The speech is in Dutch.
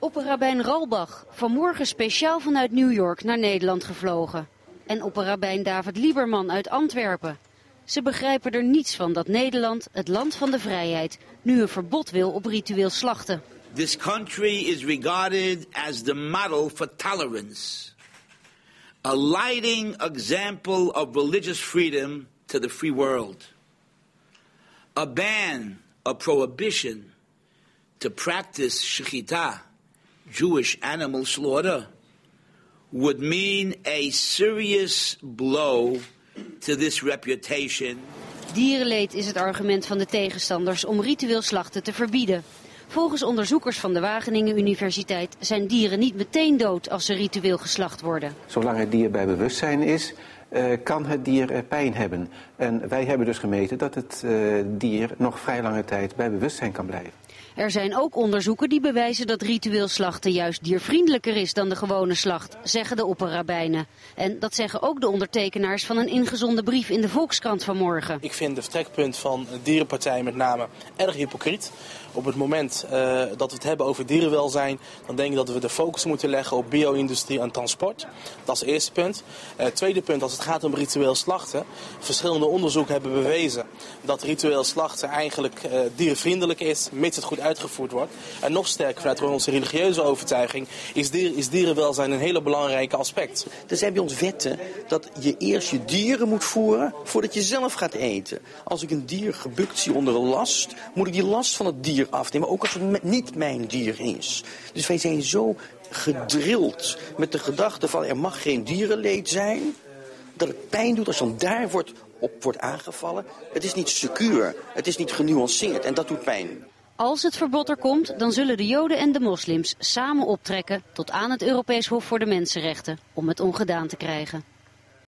Opperrabijn Ralbach, vanmorgen speciaal vanuit New York naar Nederland gevlogen. En opperrabijn David Lieberman uit Antwerpen. Ze begrijpen er niets van dat Nederland, het land van de vrijheid, nu een verbod wil op ritueel slachten. This country is regarded as the model for tolerance. A lighting example of religious freedom to the free world. A ban, a prohibition to practice shechita, Jewish animal slaughter, would mean a serious blow to this reputation. Dierenleed is het argument van de tegenstanders om ritueel slachten te verbieden. Volgens onderzoekers van de Wageningen Universiteit zijn dieren niet meteen dood als ze ritueel geslacht worden. Zolang het dier bij bewustzijn is, kan het dier pijn hebben. En wij hebben dus gemeten dat het dier nog vrij lange tijd bij bewustzijn kan blijven. Er zijn ook onderzoeken die bewijzen dat ritueel slachten juist diervriendelijker is dan de gewone slacht, zeggen de opperrabijnen. En dat zeggen ook de ondertekenaars van een ingezonden brief in de Volkskrant vanmorgen. Ik vind het vertrekpunt van de dierenpartij met name erg hypocriet. Op het moment dat we het hebben over dierenwelzijn, dan denk ik dat we de focus moeten leggen op bio-industrie en transport. Dat is het eerste punt. Het tweede punt, als het gaat om ritueel slachten. Verschillende onderzoeken hebben bewezen dat ritueel slachten eigenlijk dierenvriendelijk is, mits het goed uitgevoerd wordt. En nog sterker, vanuit onze religieuze overtuiging, is dierenwelzijn een hele belangrijke aspect. Er zijn bij ons wetten dat je eerst je dieren moet voeren voordat je zelf gaat eten. Als ik een dier gebukt zie onder een last, moet ik die last van het dier afnemen, ook als het niet mijn dier is. Dus wij zijn zo gedrild met de gedachte van er mag geen dierenleed zijn, dat het pijn doet als je dan daar wordt aangevallen. Het is niet secuur, het is niet genuanceerd en dat doet pijn. Als het verbod er komt, dan zullen de Joden en de moslims samen optrekken tot aan het Europees Hof voor de Mensenrechten om het ongedaan te krijgen.